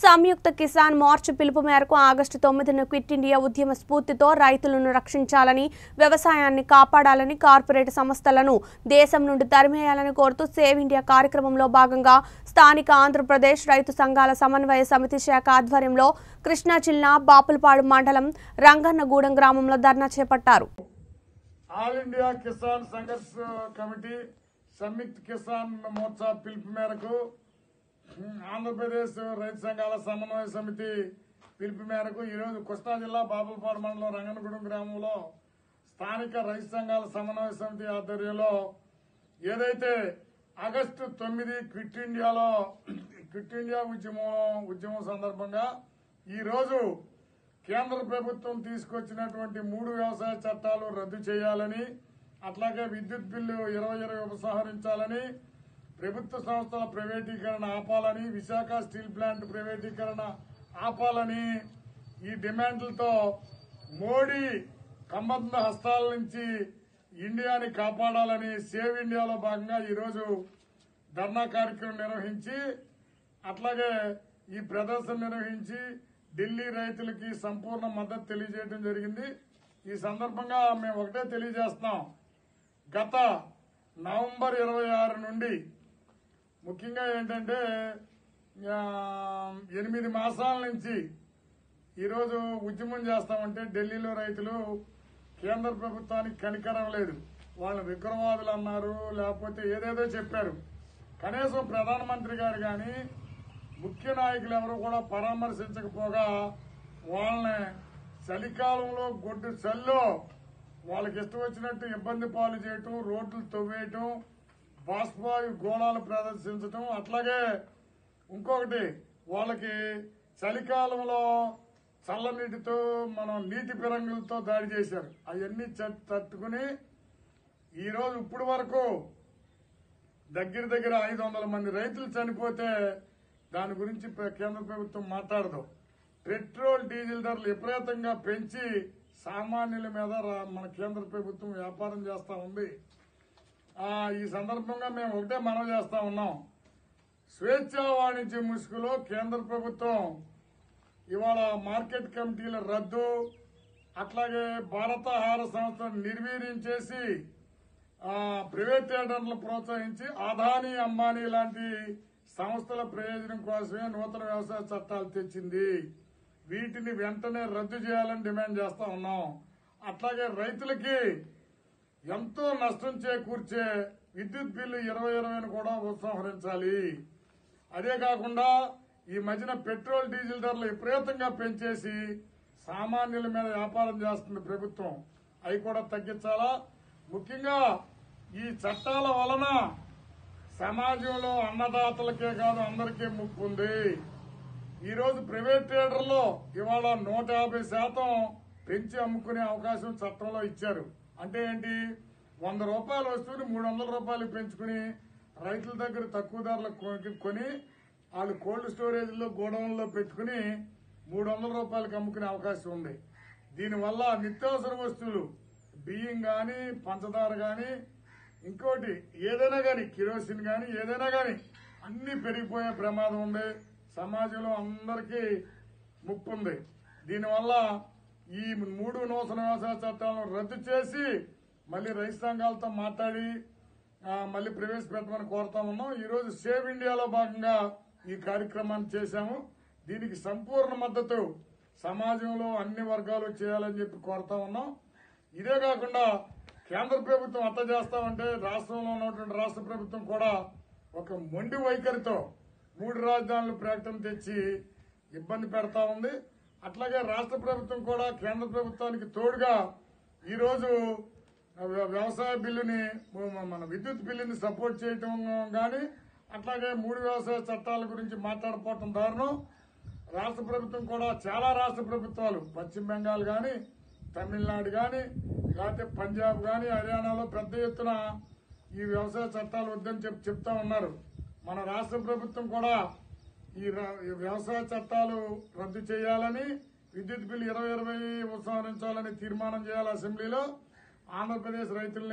సంయుక్త Kisan March పిలుపు మేరకు August 9న quit India ఉద్యమ స్ఫూర్తితో రైతులను రక్షించాలని, వ్యవసాయాన్ని కాపాడాలని, కార్పొరేట్ సంస్థలను దేశం నుండి తరిమేయాలని కోరుతూ సేవ్ ఇండియా కార్యక్రమంలో భాగంగా స్థానిక ఆంధ్రప్రదేశ్ రైతు సంఘాల సమన్వయ సమితి శాఖ ఆధ్వర్యంలో కృష్ణా జిల్లా బాపులపాడు మండలం రంగన్నగూడెం గ్రామంలో ధర్నా చేపట్టారు. All India Kisan Sangharsh committee Samyukt Kisan Morcha పిలుపు మేరకు ఆంధ్రప్రదేశ్ రైతు సంఘాల సమన్వయ సమితి పిలుపు మేరకు ఈరోజు కృష్ణా జిల్లా బాపులపాడు మండలం రంగన్నగూడెం గ్రామంలో స్థానిక రైతు సంఘాల సమన్వయ సమితి ఆధ్వర్యంలో ఏదైతే ఆగస్టు 9 క్విట్ ఇండియా ఉద్యమం సందర్భంగా ఈరోజు కేంద్ర ప్రభుత్వం తీసుకొచ్చినటువంటి 3 వ్యవసాయ చట్టాలు రద్దు చేయాలని, అట్లాగే విద్యుత్ బిల్లు 2020 ఉపసంహరించాలని, ప్రభుత్వ సంస్థల ప్రైవేటీకరణ ఆపాలని, విశాఖ స్టీల్ ప్లాంట్ ప్రైవేటీకరణ ఆపాలని ఈ డిమాండ్లతో మోడీ కంబంధ హస్తాల నుంచి ఇండియాని కాపాడాలని సేవ్ ఇండియాలో భాగంగా ఈరోజు ధర్నా కార్యక్రమం నిర్వహించి, అట్లాగే ఈ ప్రదర్శన నిర్వహించి ఢిల్లీ రైతులకి సంపూర్ణ మద్దతు తెలియజేయడం జరిగింది. ఈ సందర్భంగా మేము ఒకటే తెలియజేస్తున్నాం, గత నవంబర్ 26 నుండి ముఖ్యంగా ఏంటంటే 8 మాసాల నుంచి ఈరోజు ఉద్యమం చేస్తామంటే ఢిల్లీలో రైతులు కేంద్ర ప్రభుత్వానికి కనికరం లేదు, వాళ్ళని విగ్రహవాదులు అన్నారు, లేకపోతే ఏదేదో చెప్పారు. కనీసం ప్రధానమంత్రి గారు కానీ ముఖ్య నాయకులు ఎవరు కూడా పరామర్శించకపోగా వాళ్ళని చలికాలంలో గొడ్డు చల్లో వాళ్ళకి ఇష్టం వచ్చినట్టు ఇబ్బంది పాలు చేయటం, రోడ్లు తవ్వేయటం, బాష్పాయు గోళాలు ప్రదర్శించటం, అట్లాగే ఇంకొకటి వాళ్ళకి చలికాలంలో చల్లనీటితో మనం నీటి పిరంగులతో దాడి చేశారు. అవన్నీ తట్టుకుని ఈరోజు ఇప్పటి వరకు దగ్గర 500 మంది రైతులు చనిపోతే దాని గురించి కేంద్ర ప్రభుత్వం మాట్లాడదు. పెట్రోల్ డీజిల్ ధరలు విపరీతంగా పెంచి సామాన్యుల మీద మన కేంద్ర ప్రభుత్వం వ్యాపారం చేస్తా ఉంది. ఈ సందర్భంగా మేము ఒకటే మనవి చేస్తా ఉన్నాం, స్వేచ్ఛా వాణిజ్య ముసుగులో కేంద్ర ప్రభుత్వం ఇవాళ మార్కెట్ కమిటీల రద్దు, అట్లాగే భారత ఆహార సంస్థను నిర్వీర్యం చేసి ప్రైవేటైజేషన్లను ప్రోత్సహించి అదానీ అంబానీ లాంటి సంస్థల ప్రయోజనం కోసమే నూతన వ్యవసాయ చట్టాలు తెచ్చింది. వీటిని వెంటనే రద్దు చేయాలని డిమాండ్ చేస్తా ఉన్నాం. అట్లాగే రైతులకి ఎంతో నష్టం చేకూర్చే విద్యుత్ బిల్లు 2020 కూడా ఉపసంహరించాలి. అదే కాకుండా ఈ మధ్యన పెట్రోల్ డీజిల్ ధరలు విపరీతంగా పెంచేసి సామాన్యుల మీద వ్యాపారం చేస్తుంది ప్రభుత్వం, అవి కూడా తగ్గించాలా. ముఖ్యంగా ఈ చట్టాల వలన సమాజంలో అన్నదాతలకే కాదు అందరికీ ముప్పు ఉంది. ఈరోజు ప్రైవేట్ ట్రేడర్లు ఇవాళ 150% పెంచి అమ్ముకునే అవకాశం చట్టంలో ఇచ్చారు. అంటే ఏంటి, 100 రూపాయల వస్తువుని 300 రూపాయలు పెంచుకుని రైతుల దగ్గర తక్కువ ధరలకు కొని వాళ్ళు కోల్డ్ స్టోరేజ్లో గోడౌన్లో పెట్టుకుని 300 రూపాయలకు అమ్ముకునే అవకాశం ఉంది. దీనివల్ల నిత్యావసర వస్తువులు బియ్యం కానీ, పంచదార కానీ, ఇంకోటి ఏదైనా కానీ, కిరోసిన్ కానీ, ఏదైనా కానీ అన్ని పెరిగిపోయే ప్రమాదం ఉంది. సమాజంలో అందరికీ ముప్పు ఉంది. దీనివల్ల ఈ 3 నూతన వ్యవసాయ చట్టాలను రద్దు చేసి మళ్ళీ రైతు సంఘాలతో మాట్లాడి మళ్ళీ ప్రవేశపెట్టమని కోరుతా ఉన్నాం. ఈరోజు సేవ్ ఇండియాలో భాగంగా ఈ కార్యక్రమాన్ని చేశాము. దీనికి సంపూర్ణ మద్దతు సమాజంలో అన్ని వర్గాలు చేయాలని చెప్పి కోరుతా ఉన్నాం. ఇదే కాకుండా కేంద్ర ప్రభుత్వం అట్ట చేస్తామంటే రాష్ట్రంలో ఉన్నటువంటి రాష్ట్ర ప్రభుత్వం కూడా ఒక మొండి వైఖరితో 3 రాజధానులు ప్రకటన తెచ్చి ఇబ్బంది పెడతా ఉంది. అట్లాగే రాష్ట్ర ప్రభుత్వం కూడా కేంద్ర ప్రభుత్వానికి తోడుగా ఈరోజు వ్యవసాయ బిల్లుని, మన విద్యుత్ బిల్లుని సపోర్ట్ చేయటం కానీ, అట్లాగే 3 వ్యవసాయ చట్టాల గురించి మాట్లాడుకోవటం దారుణం. రాష్ట్ర ప్రభుత్వం కూడా చాలా రాష్ట్ర ప్రభుత్వాలు పశ్చిమ బెంగాల్ కానీ, తమిళనాడు కానీ, లేకపోతే పంజాబ్ కానీ, హర్యానాలో పెద్ద ఎత్తున ఈ వ్యవసాయ చట్టాలు వద్దని చెప్తా ఉన్నారు. మన రాష్ట్ర ప్రభుత్వం కూడా ఈ వ్యవసాయ చట్టాలు రద్దు చేయాలని, విద్యుత్ బిల్లు 2020 ఉపసంహరించాలని తీర్మానం చేయాలి అసెంబ్లీలో. ఆంధ్రప్రదేశ్ రైతుల్ని